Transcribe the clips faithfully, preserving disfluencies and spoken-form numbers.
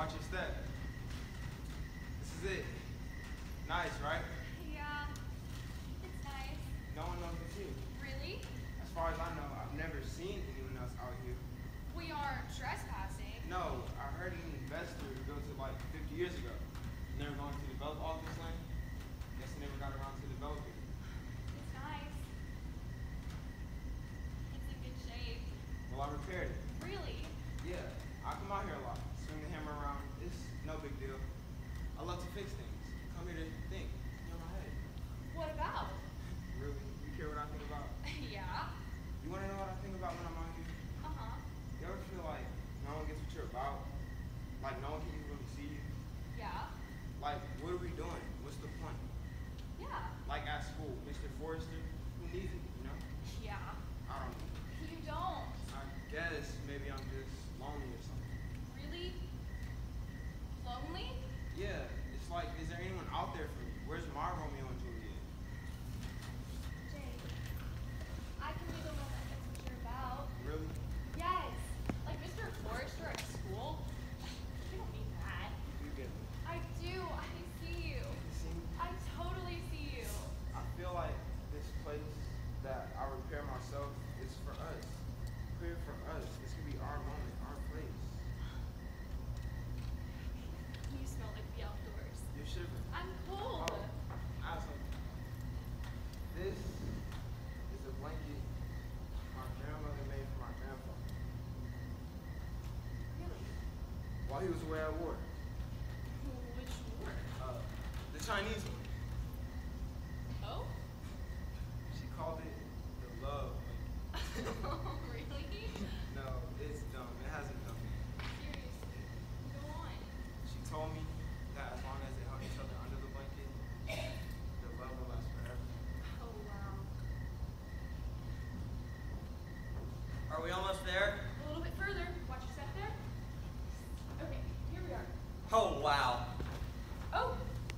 Watch your step. This is it. Nice, right? Yeah, it's nice. No one knows it's you. Really? As far as I know, I've never seen anyone else out here. We aren't trespassing. No, I heard an investor go to like fifty years ago. And they were going to develop all this land. Guess they never got around to developing it. It's nice. It's in good shape. Well, I repaired it. Really? Yeah, I come out here a lot. Swing the hammer around. It's no big deal. I love to fix things. Come here to think. You know my head. What about? Really? You care what I think about? Yeah. You want to know what I think about when I'm out here? Uh-huh. You ever feel like no one gets what you're about? Like no one can even really see you? Yeah. Like, what are we doing? What's the point? Yeah. Like at school, Mister Forrester, who needs it, you know? Yeah. I don't know. You don't. I guess maybe I'm just lonely or something. Really? Lonely? Yeah, it's like, is there anyone out there for me? Where's my Romeo and Juliet? Jay, I can be the one that knows what you're about. Really? Yes. Like Mister Forrester at school? You don't mean that. You get me. I do. I see you. You see me? I totally see you. I feel like this place that I repair myself is for us. Clear for us. This could be our moment, our place. You smell like the outdoors. You're shivering. I'm cold. Oh, I have something. This is a blanket my grandmother made for my grandfather Really? while he was away at war. Which war? Uh, the Chinese one. Oh? She called it the love blanket. Oh, really? No, it's dumb. It hasn't done me. Seriously. Go on. She told me that as long as they held each other under the blanket, the love will last forever. Oh, wow. Are we almost there? A little bit further. Watch your step there. Okay, here we are. Oh, wow. Oh.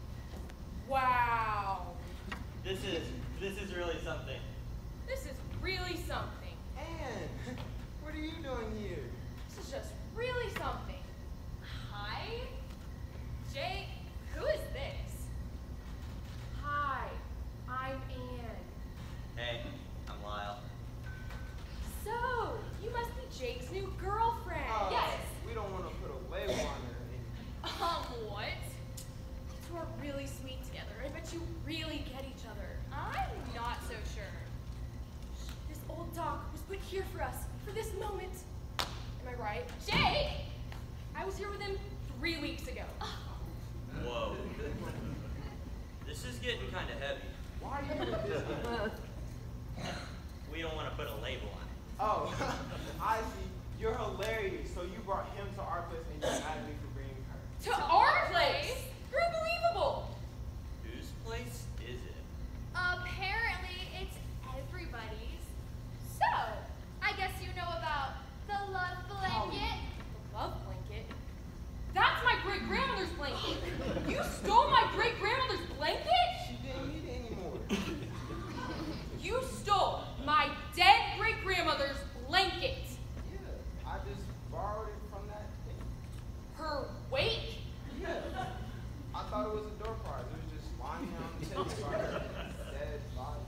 Wow. This is, this is really something. This is really something. Anne, what are you doing here? This is just really something. Hi? Jake, who is this? Hi, I'm Anne. Hey, I'm Lyle. So, you must be Jake's new girlfriend. Uh, Yes. We don't want to put a label on her. Um, what? You two are really sweet together. I bet you really get each other. I'm not so sure. This old dock was put here for us, for this moment. Am I right? Jake! I was here with him three weeks ago. Whoa. This is getting kind of heavy. Why are you with this guy? We don't want to put a label on it. Oh, I see. You're hilarious. So you brought him to our place and you're mad at me for bringing her. To our place? You're unbelievable. Whose place is it? Apparently, it's everybody's. So, I guess you know about the love blanket. The love blanket? That's my great-grandmother's blanket. You stole my great-grandmother's blanket? She didn't need it anymore. You stole my dead great-grandmother's blanket. Yeah, I just borrowed it from that thing. Her wake? Yeah. I thought it was a door prize. It was just lying here on the table by her dead body.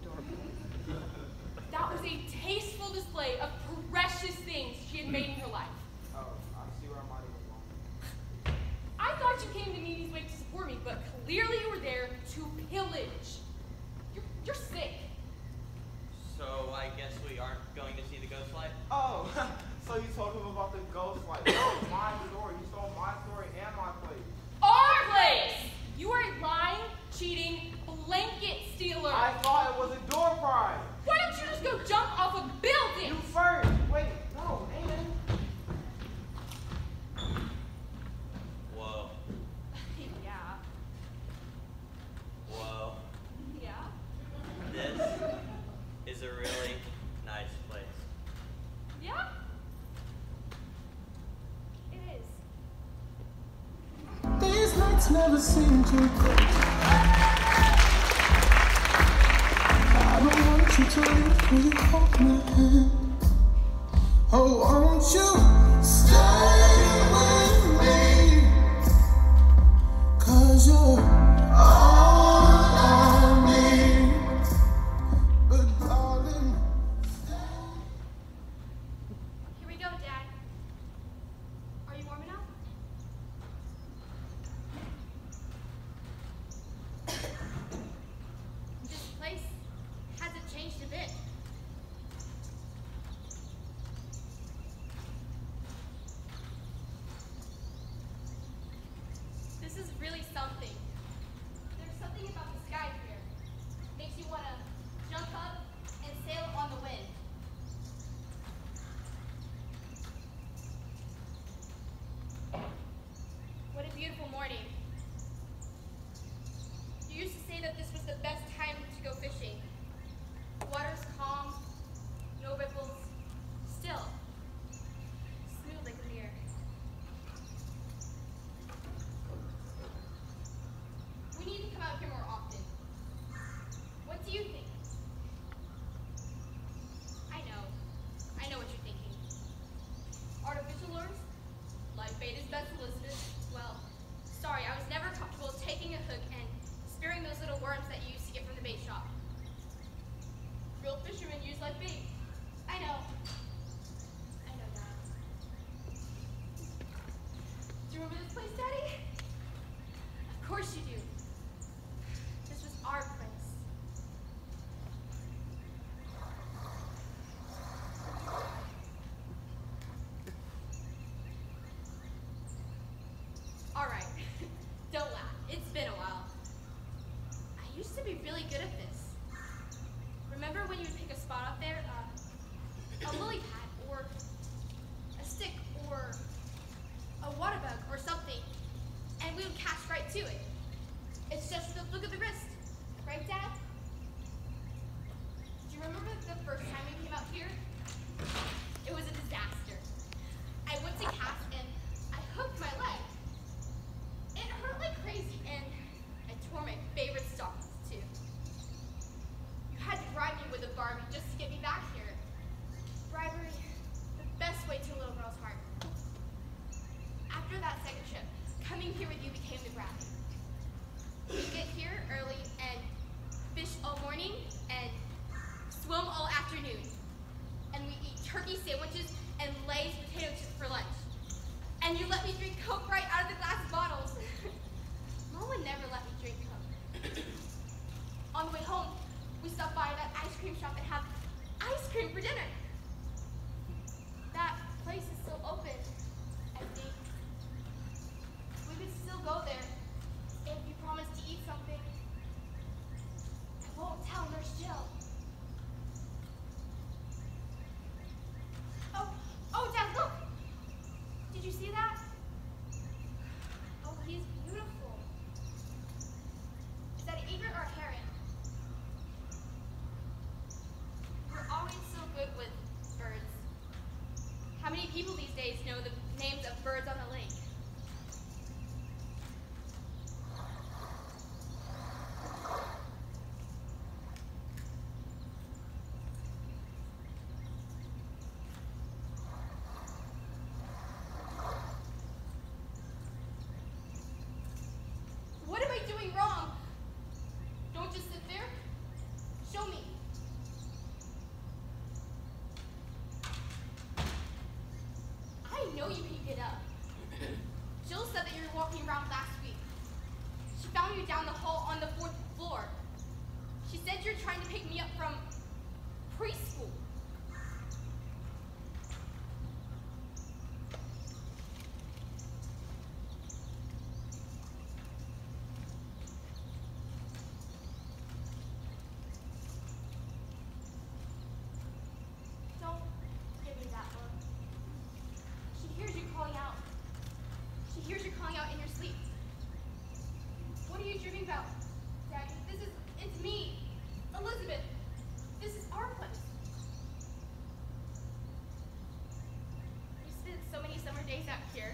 That was a tasteful display of precious things she had made in her life. Oh, I see where I might have gone wrong. I thought you came to Mimi's wake to support me, but clearly you were there to pillage. You're, you're sick. So I guess we aren't going to see the ghost light? Oh, so you told him about the ghost light. That was my story. You stole my story and my place. Our place! You are a lying, cheating, blanket stealer. I thought it was a door prize. Why don't you just go jump off a building? You first. Wait, no, Anne. Whoa. Yeah. Whoa. Yeah? This is a really nice place. Yeah? It is. These nights never seem to go. I don't want you to leave me, hold my hand. Oh, won't you stay with me? remember this place, Daddy? Of course you do. This was our place. All right, don't laugh. It's been a while. I used to be really good at this. Remember when you'd pick a spot up there, uh, a lily pad, or a stick, or a water bug, or something, and we would cast right to it. It's just the look of the wrist, right, Dad? Do you remember the first time we came out here? It was a disaster. I went to cast and I hooked my leg. It hurt like crazy, and I tore my favorite stockings too. You had to bribe me with a Barbie just to get me back here. Bribery, the best way to a little girl's heart. After that second trip, coming here with you became the grab. We get here early and fish all morning and swim all afternoon. And we eat turkey sandwiches and Lay's potato chips for lunch. And you let me drink Coke right out of the glass bottles. Mom would never let me drink Coke. On the way home, we stopped by that ice cream shop and had ice cream for dinner. That place is still open, I think. We could still go there if you promise to eat something. I won't tell Nurse Jill. Oh, oh, Dad, look! Did you see that? Oh, he's beautiful. Is that an egret or a heron? We're always so good with birds. How many people these days know the names of birds on the lake? What am I doing wrong? Don't just sit there. Show me. I know you can get up. Jill said that you were walking around last week. She found you down the hall on the fourth floor. She said you're trying to pick me up from preschool. Don't give me that look. She hears you calling out. She hears you calling out in your sleep. What are you dreaming about, Daddy? This is, it's me, Elizabeth. This is our place. We spent so many summer days out here.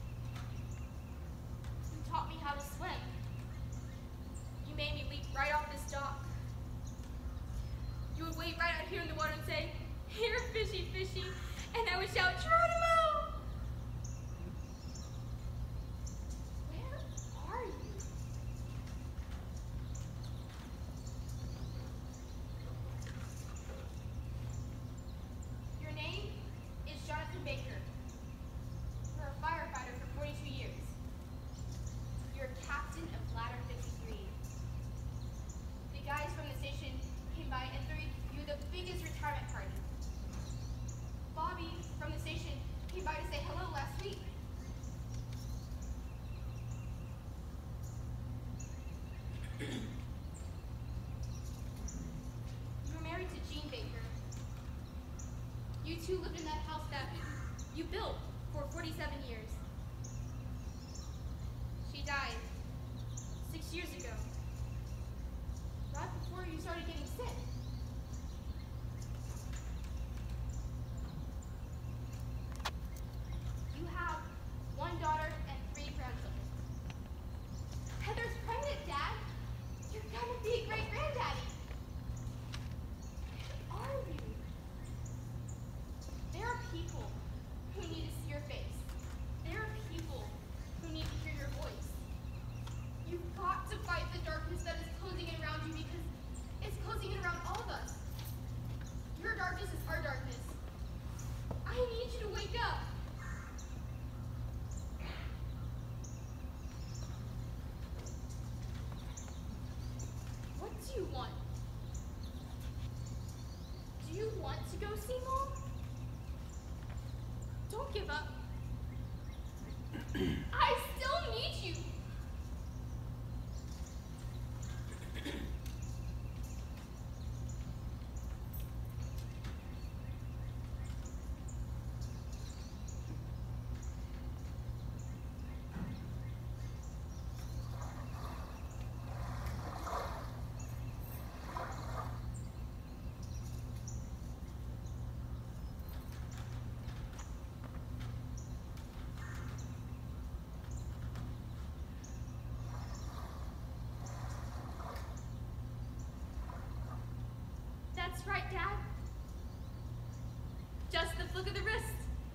You taught me how to swim. You made me leap right off this dock. You would wait right out here in the water and say, "Here, fishy, fishy," and I would shout, "Geronimo!" Where are you? Your name is Jonathan Baker. You're a firefighter for forty-two years. You're a captain of Ladder fifty-three. The guys from the station came by and threw you the biggest retirement party. Bobby from the station came by to say hello last week. You were married to Jean Baker. You two lived in that house that you built for forty-seven years. She died six years ago, right before you started getting sick. You have one daughter and three grandchildren. Heather's pregnant, Dad. You're gonna be a great granddaddy. Where are you? There are people who need to see your face. There do you want? Do you want to go see Mom? Don't give up. I still need you. That's right, Dad. Just the flick of the wrist.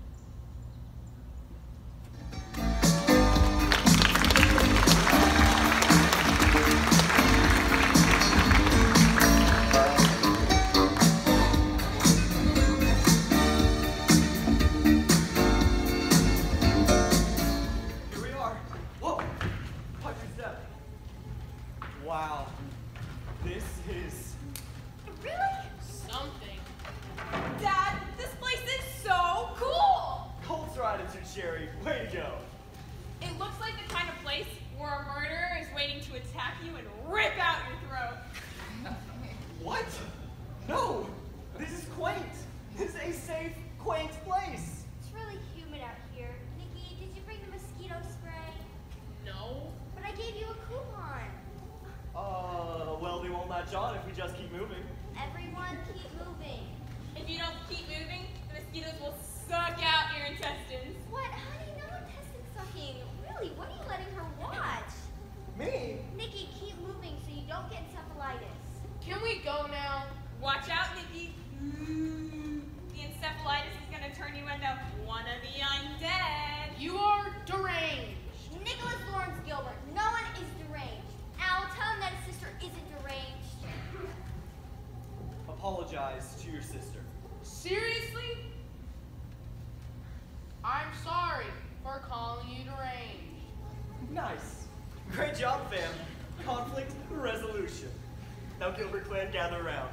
Here we are. Whoa! Watch your step. Wow. This is Really? Something. Dad, this place is so cool! culture attitude, Sherry. Way to go. It looks like the kind of place where a murderer is waiting to attack you and rip out your throat. What? No! This is quaint. This is a safe, quaint place. It's really humid out here. Nikki, did you bring the mosquito spray? No. But I gave you a coupon. Uh, well, they won't latch on if we just keep moving. Everyone keep moving. If you don't keep moving, the mosquitoes will suck out your intestines. What? Honey, no intestine sucking. Really, what are you letting her watch? Me? Nikki, keep moving so you don't get encephalitis. Can we go now? Watch out, Nikki. Ooh, the encephalitis is gonna turn you into one of the undead. You are deranged. Nicholas Lawrence Gilbert, no one is deranged. Al, tell him that his sister isn't deranged. Apologize to your sister. Seriously? I'm sorry for calling you deranged. Nice. Great job, fam. Conflict resolution. Now, Gilbert clan, gather around.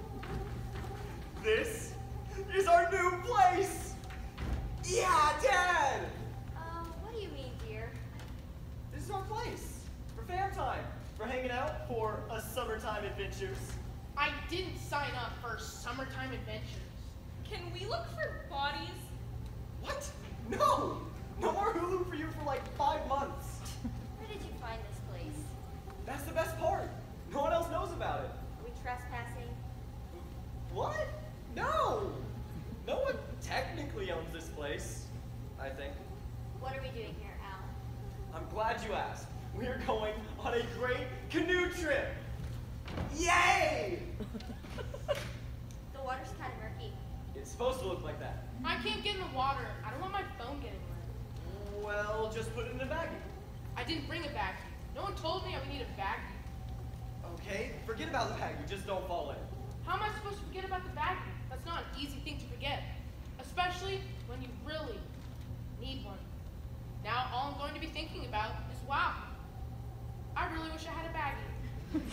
This is our new place! Yeah, Dad! Uh, what do you mean, dear? This is our place. For fam time. For hanging out. For a summertime adventures. I didn't sign up for summertime adventures. Can we look for bodies? What? No! No more Hulu for you for like five months. Where did you find this place? That's the best part. No one else knows about it. Are we trespassing? What? No! No one technically owns this place, I think. What are we doing here, Al? I'm glad you asked. We're going on a great canoe trip. Yay! The water's kind of murky. It's supposed to look like that. I can't get in the water. I don't want my phone getting wet. Well, just put it in a baggie. I didn't bring a baggie. No one told me I would need a baggie. Okay, forget about the baggie. Just don't fall in. How am I supposed to forget about the baggie? That's not an easy thing to forget. Especially when you really need one. Now all I'm going to be thinking about is, wow, I really wish I had a baggie.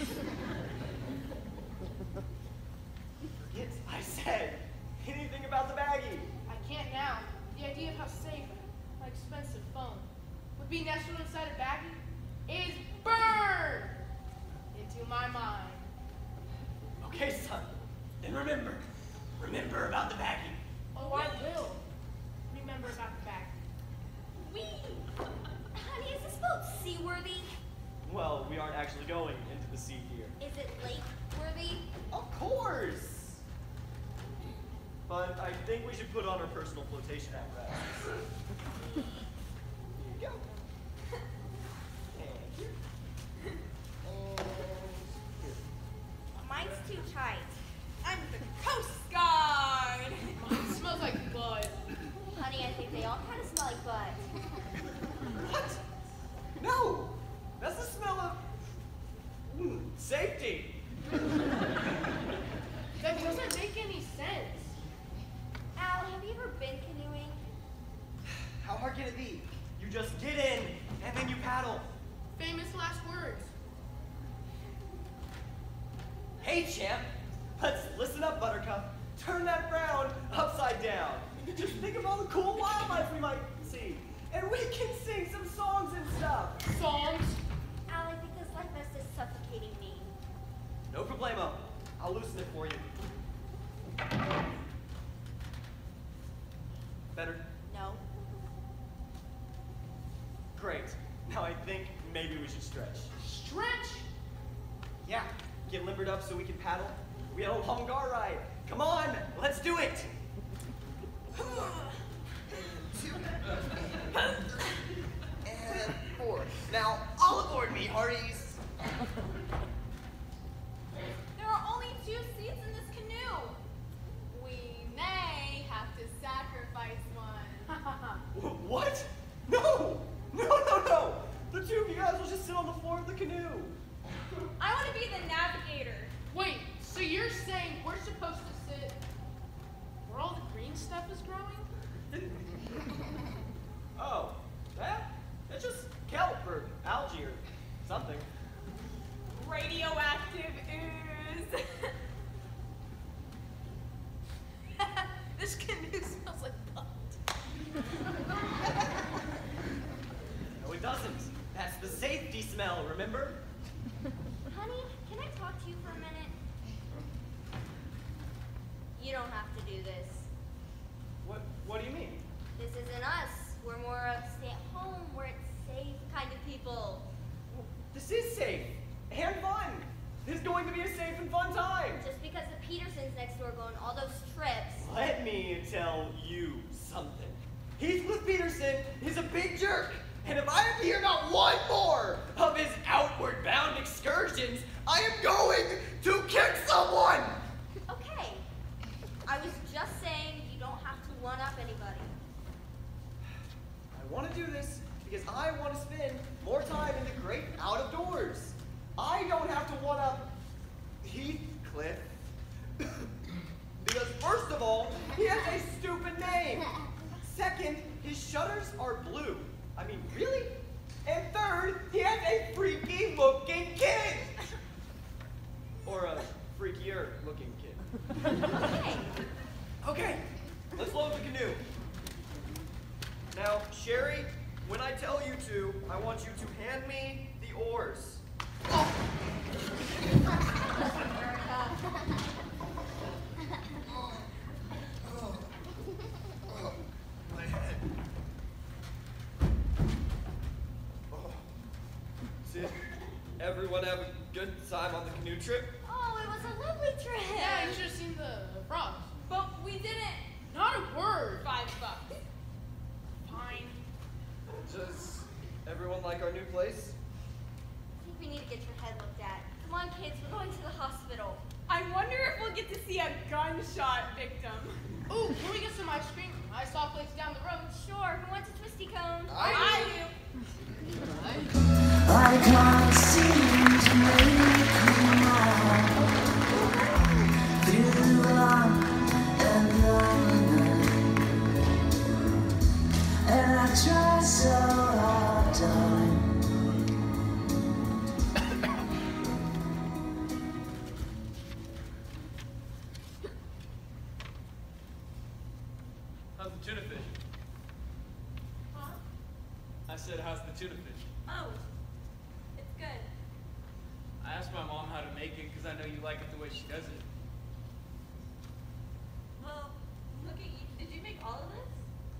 Forget I said anything about the baggie. I can't now. The idea of how safe my expensive phone would be nestled inside a baggie is burned into my mind. Okay, son. Then remember. Remember about the baggie. Oh, I will remember about the baggie. Wee! Honey, is this boat seaworthy? Well, we aren't actually going into the sea here. Is it lake-worthy? Of course! But I think we should put on our personal flotation apparatus. Here you go. And here. And here. Mine's too tight. I'm the Coast Guard. Mine smells like blood. Honey, I think they all kind of smell like butt. What? No! That's the smell of mm, safety. That doesn't make any sense. Al, have you ever been canoeing? How hard can it be? You just get in and then you paddle. Famous last words. Okay, champ. Let's listen up, Buttercup. Turn that frown upside down. Just think of all the cool wildlife we might see. And we can sing some songs and stuff. Songs? Al, I think this life vest is suffocating me. No problemo. I'll loosen it for you. Better? No. Great. Now I think maybe we should stretch. Stretch? Yeah, get limbered up so we can paddle. We had a long car ride. Come on, let's do it. And four. Now, all aboard me, hearties. There are only two seats in this canoe. We may have to sacrifice one. What? No! No, no, no! The two of you guys will just sit on the floor of the canoe. I want to be the navigator. Wait, so you're saying we're supposed to sit where all the green stuff is growing? Oh, that? It's just kelp or algae or something. Radioactive ooze. This canoe smells like pot. No, it doesn't. That's the safety smell, remember? Honey, can I talk to you for a minute? You don't have to do this. What, what do you mean? This isn't us. We're more of stay at home, where it's safe kind of people. This is safe and fun. This is going to be a safe and fun time. Just because the Petersons next door go on all those trips. Let me tell you something. Heathcliff Peterson is a big jerk. And if I have to hear not one more of his outward bound excursions, I am going to kick someone! Okay. I was just saying you don't have to one-up anybody. I want to do this because I want to spend more time in the great out of doors. I don't have to one-up Heathcliff. Because first of all, he has a stupid name. Second, his shutters are blue. I mean, really? And third, he has a freaky looking kid. Or a freakier looking kid. Okay. Okay, let's load the canoe. Now, Sherry, when I tell you to, I want you to hand me the oars. Oh. My head. Oh. Did everyone have a good time on the canoe trip? Oh, it was a lovely trip. Yeah, you should have seen the frogs. But we didn't. Not a word. Five bucks. Fine. Does everyone like our new place? I think we need to get your head looked at. Come on, kids, we're going to the hospital. I wonder if we'll get to see a gunshot victim. Ooh, can we get some ice cream? I saw a place down the road. Sure, who wants a twisty cone? I do. I can't seem to make you mine. Through the long and long night, and I try so hard, darling. How's the tuna fish? Huh? I said, how's the tuna fish? Oh, it's good. I asked my mom how to make it because I know you like it the way she does it. Well, look at you. Did you make all of this?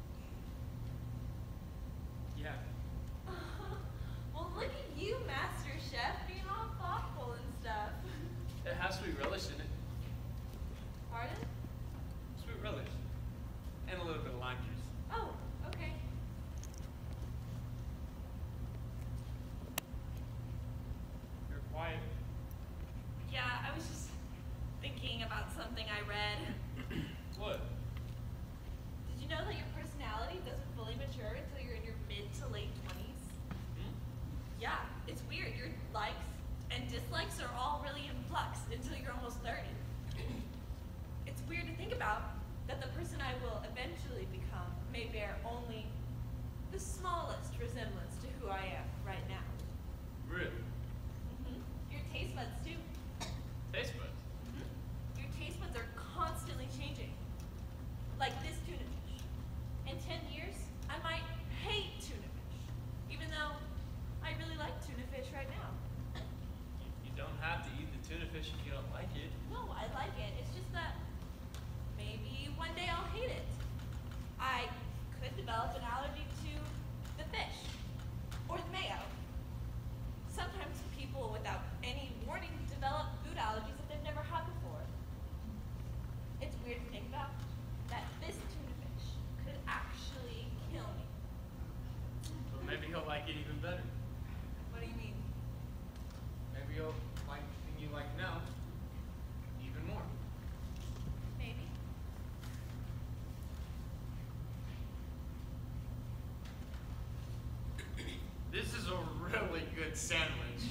Yeah. Well, look at you, Master Chef, being all thoughtful and stuff. It has sweet relish in it. Pardon? Sweet relish. And a little bit of lime juice. Oh, okay. You're quiet. Yeah, I was just thinking about something I read. What? Did you know that your personality doesn't fully mature until you're in your mid to late twenties? Hmm? Yeah, it's weird. Your likes and dislikes are all really in flux until you're almost thirty. It's weird to think about that the person I will eventually become may bear only the smallest resemblance to who I am right now. Really? Mm-hmm. Your taste buds, too. Taste buds? fish if you don't like it. No, I like it. It's just that maybe one day I'll hate it. I could develop an allergy to the fish or the mayo. Sometimes people without any warning develop food allergies that they've never had before. It's weird to think about that this tuna fish could actually kill me. But maybe he'll like it even better. What do you mean? Maybe he'll like the thing you like now even more. Maybe. This is a really good sandwich.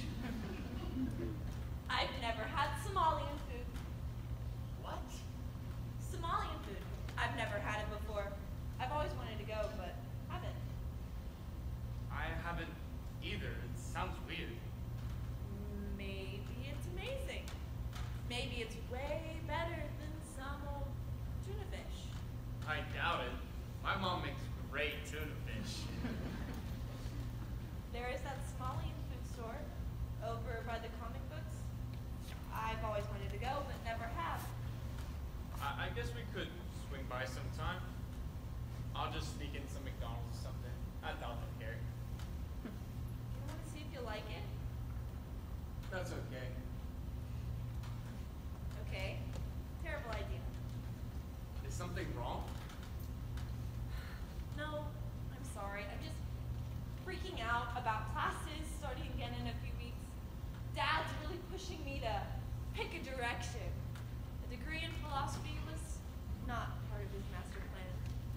I've never had Somalian food. What? Somalian food. I've never had it before. I've always wanted to go, but haven't. I haven't either. It sounds weird. Maybe it's amazing. Maybe it's way better than some old tuna fish. I doubt it. My mom makes great tuna fish. There is that Somalian food store over by the comic books. I've always wanted to go, but never have. I, I guess we could swing by sometime. I'll just sneak in some McDonald's or something. I doubt they'll care. You want to see if you like it? That's okay. Okay. Terrible idea. Is something wrong? No, I'm sorry. I'm just freaking out about classes starting again in a few weeks. Dad's really pushing me to pick a direction. A degree in philosophy was not part of his master plan.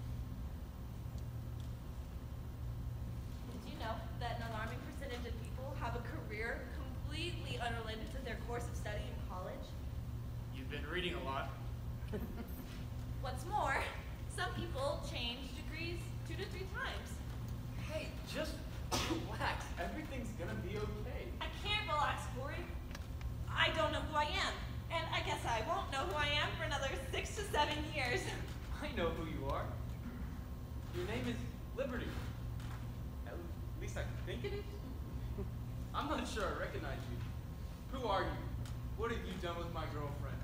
Did you know that an alarming percentage of people have a career completely unrelated to their course of study in college? You've been reading a lot. What's more, some people change degrees two to three times. Hey, just relax. Everything's gonna be okay. I can't relax, Corey. I don't know who I am. And I guess I won't know who I am for another six to seven years. I know who you are. Your name is Liberty. At least I think it is. I'm not sure I recognize you. Who are you? What have you done with my girlfriend?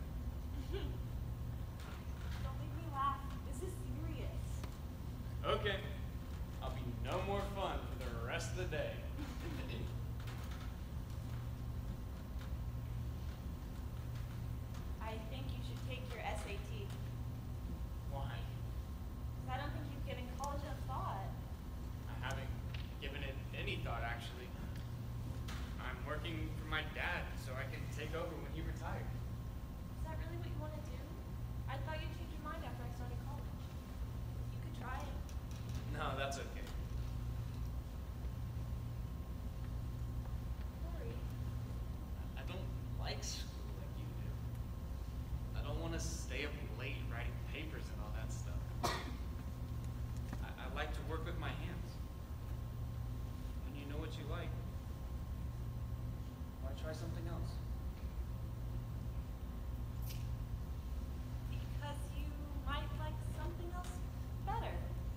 Don't make me laugh. This is serious. Okay. I'll be no more fun for the rest of the day. I think you should take your S A T. Why? Because I don't think you've given college a thought. I haven't given it any thought, actually. I'm working for my dad so I can take over when he retires. Is that really what you want to do? I thought you'd change your mind after I started college. You could try it. No, that's okay. Corey. I don't like school like you do. I don't want to stay up late writing papers and all that stuff. I, I like to work with my hands. When you know what you like, why try something else? Because you might like something else better.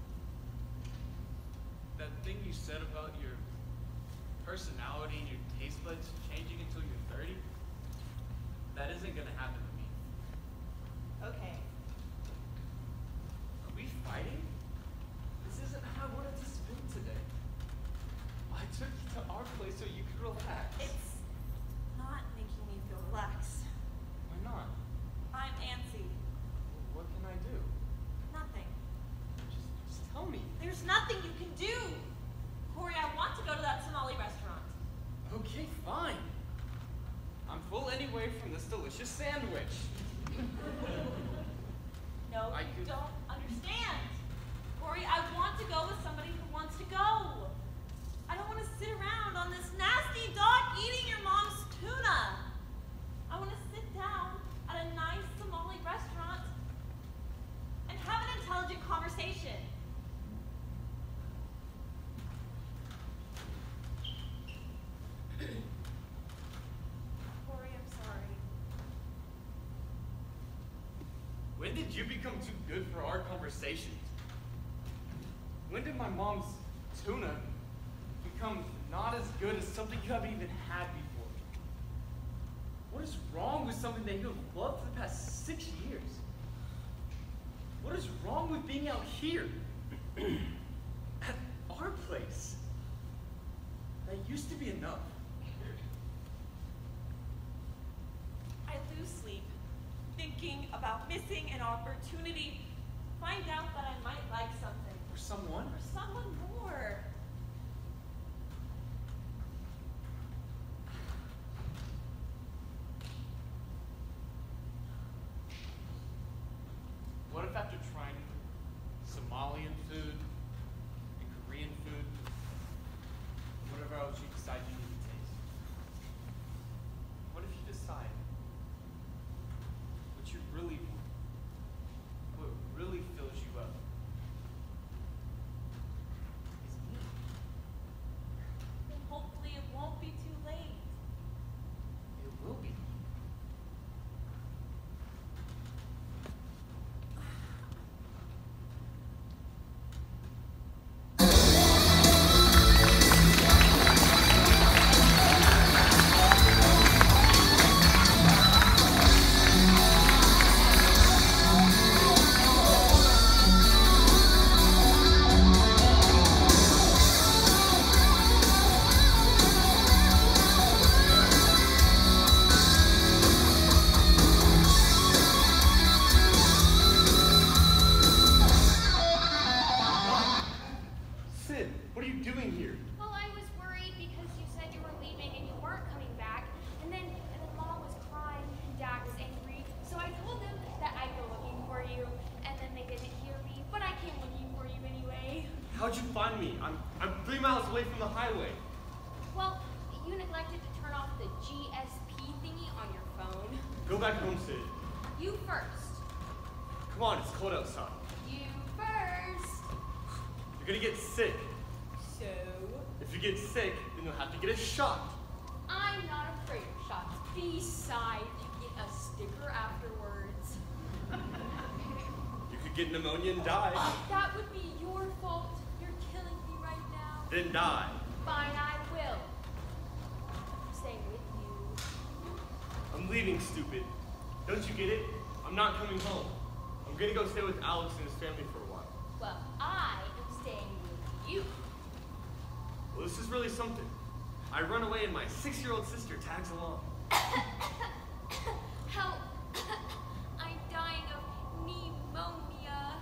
That thing you said about your personality and your taste buds changing until you're thirty, that isn't gonna happen to me. Okay. Are we fighting? This isn't how I wanted to spend today. I took you to our place so you could relax. It's not making me feel relaxed. Why not? I'm antsy. What can I do? Nothing. Just, just tell me. There's nothing you can do. Corey, I want to go to that Somali restaurant. Okay, fine. I'm full anyway from this delicious sandwich. No, I you could- don't understand. Corey, I want to go with somebody who wants to go. I don't want to sit around on this nasty dock eating your mom's tuna. I want to sit down at a nice Somali restaurant and have an intelligent conversation. Corey, I'm sorry. When did you become too good for our conversations? When did my mom's tuna become not as good as something you haven't even had before? What is wrong with something that you have loved for the past six years? What is wrong with being out here? At our place? That used to be enough. I lose sleep, thinking about missing an opportunity. Find out that I might like something. Or someone? Or someone more. What if after trying Somalian food and Korean food, whatever else you decide you need to taste, what if you decide what you really want, what really fills you up, is me? Then hopefully it won't be too late. It will be. Sid, what are you doing here? Well, I was worried because you said you were leaving and you weren't coming back. And then, and then Mom was crying and Dad was angry. So I told them that I'd go looking for you. And then they didn't hear me, but I came looking for you anyway. How'd you find me? I'm, I'm three miles away from the highway. Well, you neglected to turn off the G S P thingy on your phone. Go back home, Sid. You first. Come on, it's cold outside. You first. You're gonna get sick. So? If you get sick, then you'll have to get a shot. I'm not afraid of shots. Besides, you get a sticker afterwards. You could get pneumonia and die. That would be your fault. You're killing me right now. Then die. Fine, I will. I'm staying with you. I'm leaving, stupid. Don't you get it? I'm not coming home. I'm gonna go stay with Alex and his family for a while. Well, I am staying with you. Well, this is really something. I run away and my six-year-old sister tags along. Help. I'm dying of pneumonia.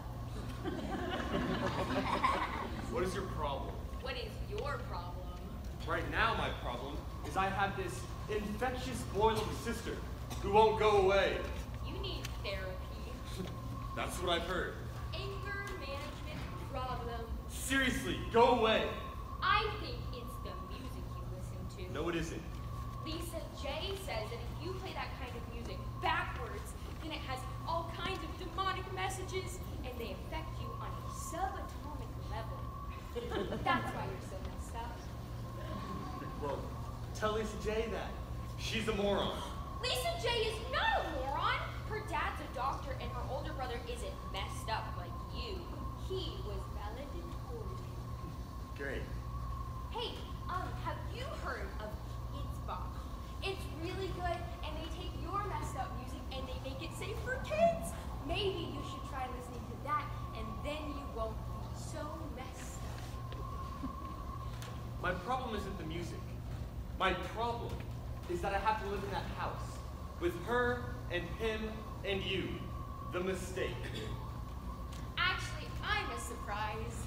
What is your problem? What is your problem? Right now, my problem is I have this infectious boy little sister who won't go away. You need therapy. That's what I've heard. Anger management problem. Seriously, go away. I think it's the music you listen to. No, it isn't. Lisa J says that if you play that kind of music backwards, then it has all kinds of demonic messages and they affect you on a subatomic level. That's why you're so messed up. Well, tell Lisa J that. She's a moron. Lisa J is not a moron. Her dad's a doctor and her older brother isn't messed up like you. He was valedictorian. Great. Hey, um, have you heard of It's Bop? It's really good, and they take your messed up music and they make it safe for kids. Maybe you should try listening to that, and then you won't be so messed up. My problem isn't the music. My problem is that I have to live in that house with her and him and you. The mistake. Actually, I'm a surprise.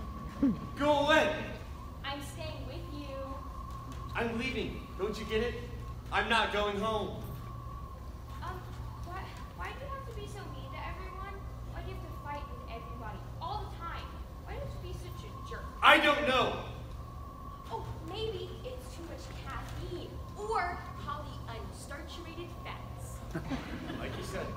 Go away! I'm staying with you. I'm leaving. Don't you get it? I'm not going home. Um, why, why do you have to be so mean to everyone? Why do you have to fight with everybody all the time? Why do you have to be such a jerk? I don't know. Oh, maybe it's too much caffeine or polyunsaturated fats. Like you said,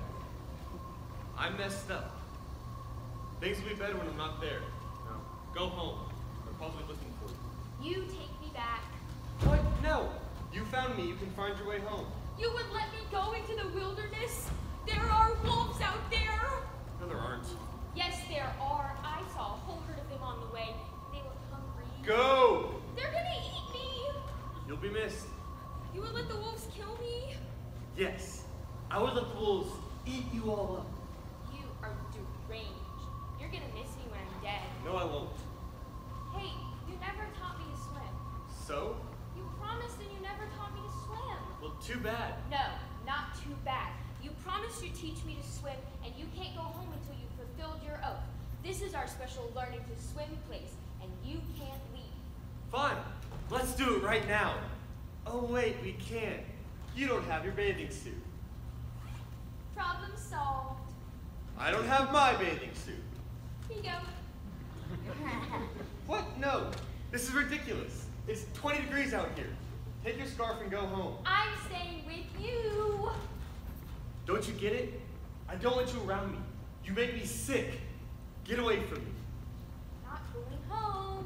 I'm messed up. Things will be better when I'm not there. Now, go home. They're probably looking for you. You take me back. What? No. You found me. You can find your way home. You would let me go into the wilderness? There are wolves out there. No, there aren't. Yes, there are. I saw a whole herd of them on the way. They look hungry. Go! They're gonna eat me. You'll be missed. You would let the wolves kill me? Yes, I would let the wolves eat you all up. You are deranged. You're gonna miss me when I'm dead. No, I won't. Hey, you never taught me to swim. So? You promised and you never taught me to swim. Well, too bad. No, not too bad. You promised you'd teach me to swim, and you can't go home until you've fulfilled your oath. This is our special learning to swim place, and you can't leave. Fine, let's do it right now. Oh wait, we can't. You don't have your bathing suit. Problem solved. I don't have my bathing suit. Here you go. What? No, this is ridiculous. It's twenty degrees out here. Take your scarf and go home. I'm staying with you. Don't you get it? I don't want you around me. You make me sick. Get away from me. Not going home.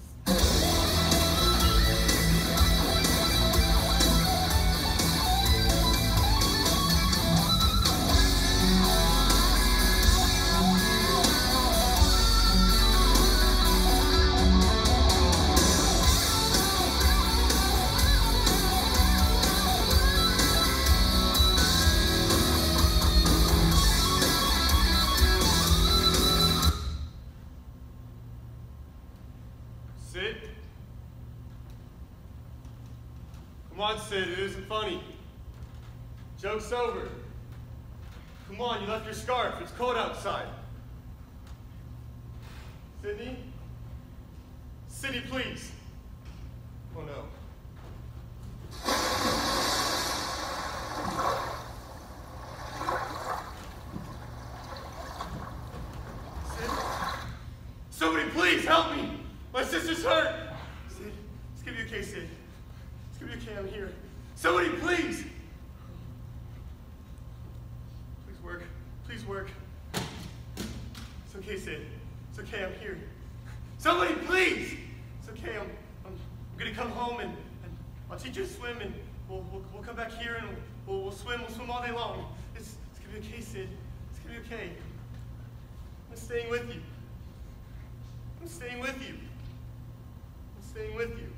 Sid? Come on, Sid, it isn't funny. Joke's over. Come on, you left your scarf. It's cold outside. Sydney? Sydney, please. Oh no. Sid? Somebody please help me! My sister's hurt! Sid, it's gonna be okay, Sid. It's gonna be okay, I'm here. Somebody please! Please work. Please work. It's okay, Sid. It's okay, I'm here. Somebody please! It's okay, I'm, I'm, I'm gonna come home and, and I'll teach you to swim and we'll, we'll, we'll come back here and we'll, we'll swim, we'll swim all day long. It's, it's gonna be okay, Sid. It's gonna be okay. I'm staying with you. I'm staying with you. I'm staying with you.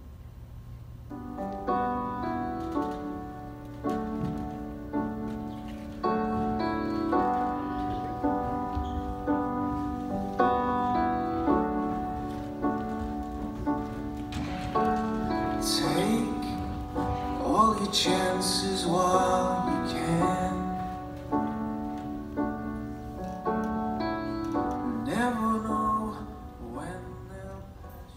Take all your chances while you can. Never know when they'll pass.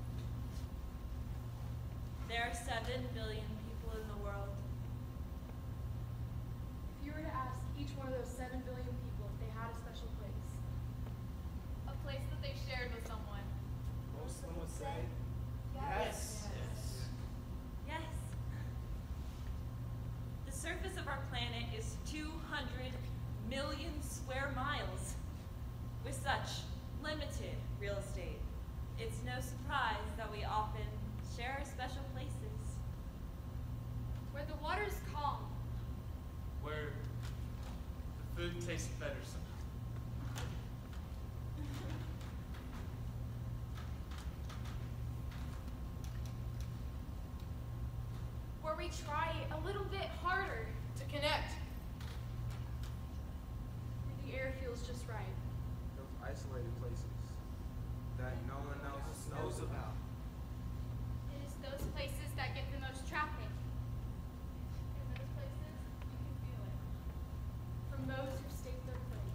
There are seven billion people in the world. If you were to ask each one of those seven billion people if they had a special place, A place that they shared with someone. Most of them would say, Yes. Yes. The surface of our planet is two hundred million square miles. With such limited real estate, it's no surprise that we often share our special places. Where the water's calm. Where the food tastes better somehow. Where we try a little bit harder. to connect, where the air feels just right. Those isolated places that no one else knows about. It is those places that get the most traffic. In those places, you can feel it. From those who staked their claim.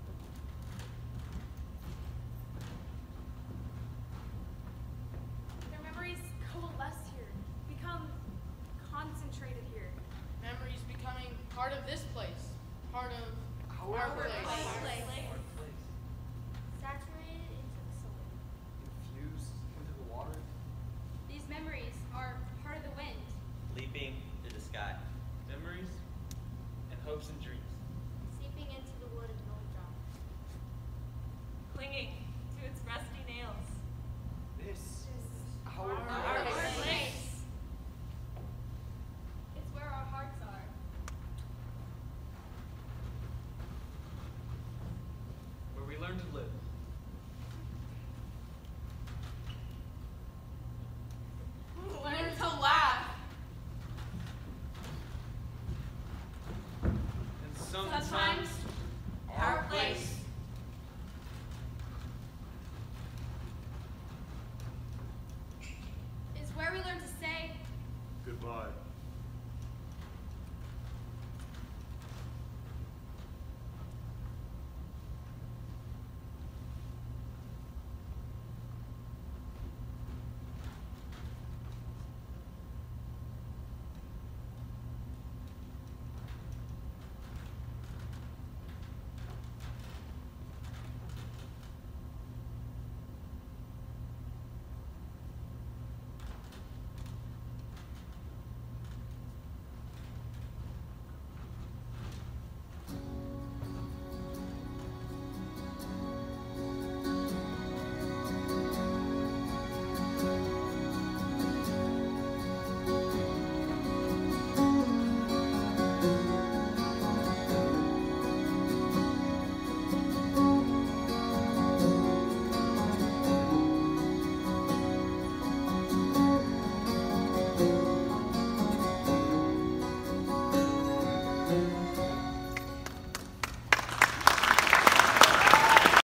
Their memories coalesce here, become concentrated here. Memories becoming part of this place, part of Our our place. place. Saturated into the soil. infused into the water. These memories are part of the wind. Leaping through the sky. Memories and hopes and dreams. Seeping into the wood and no drop. Clinging to its rusty nails. This is our, Our place. place. It's where our hearts are. Where we learn to live. Learn to laugh. God.